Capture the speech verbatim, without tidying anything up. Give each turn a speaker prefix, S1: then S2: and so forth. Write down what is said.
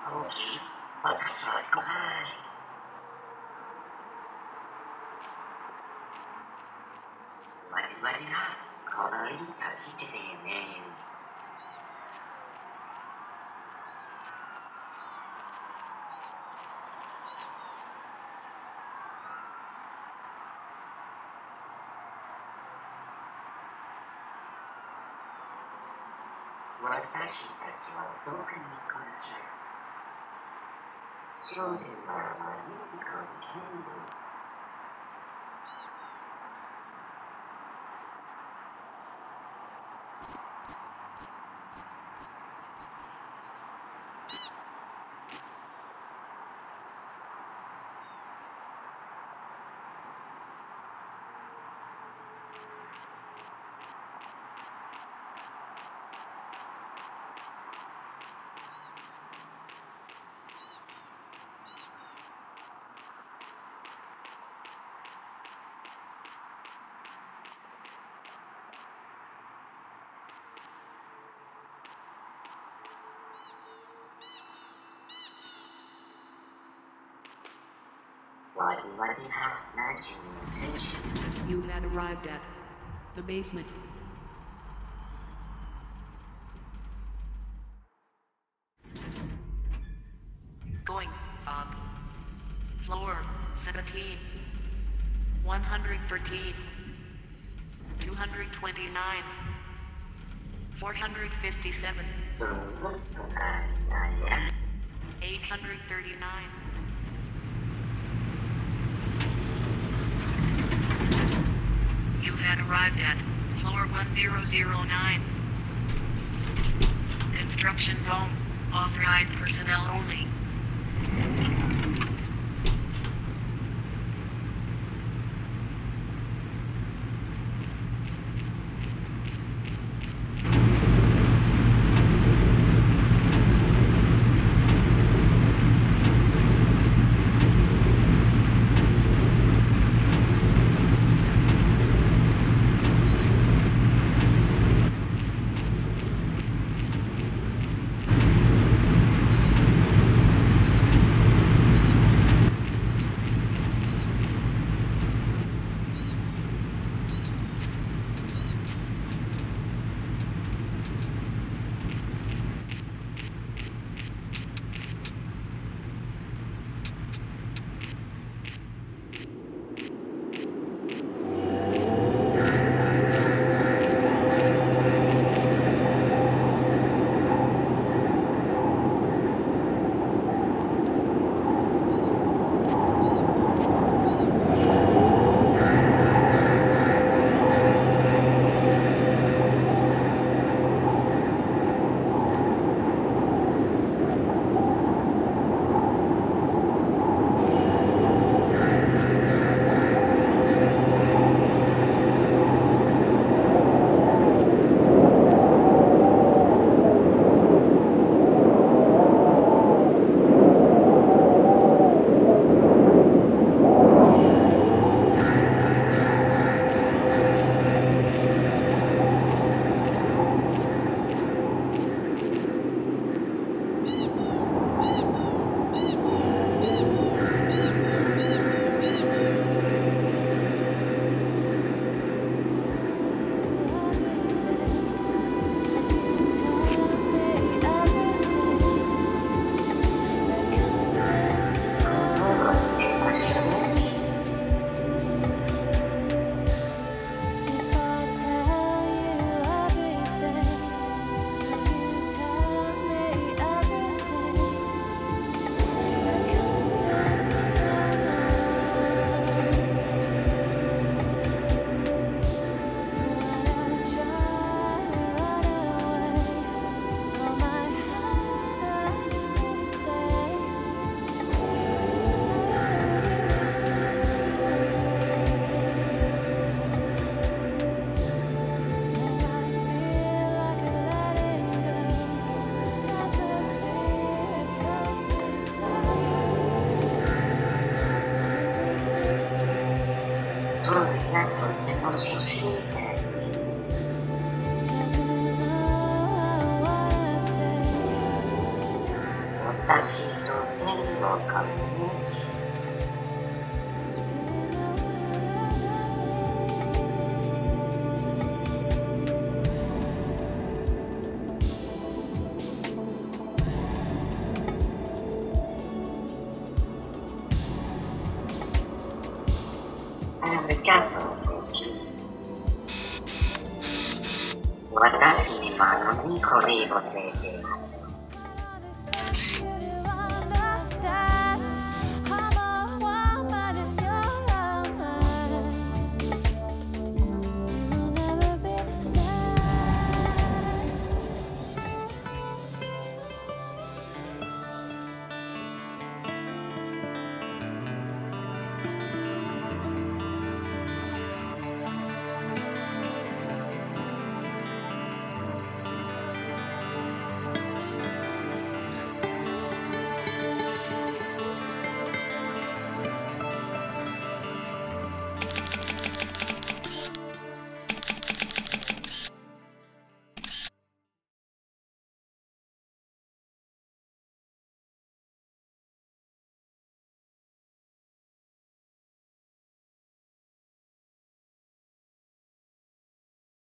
S1: Oki,私は来ない。我々がこの世に助けてね。私たちはどこに行くのじゃ。少年は何かに変動。
S2: You had arrived at the basement.
S3: Going up. Floor seventeen. one hundred thirteen. two hundred twenty-nine. four hundred fifty-seven. eight hundred thirty-nine. You had arrived at floor one zero zero nine. Construction zone. Authorized personnel only.
S1: guardassi il tuo bello cammuccio. Ah, peccato, Loki. Guardassi in mano, mi correvo te.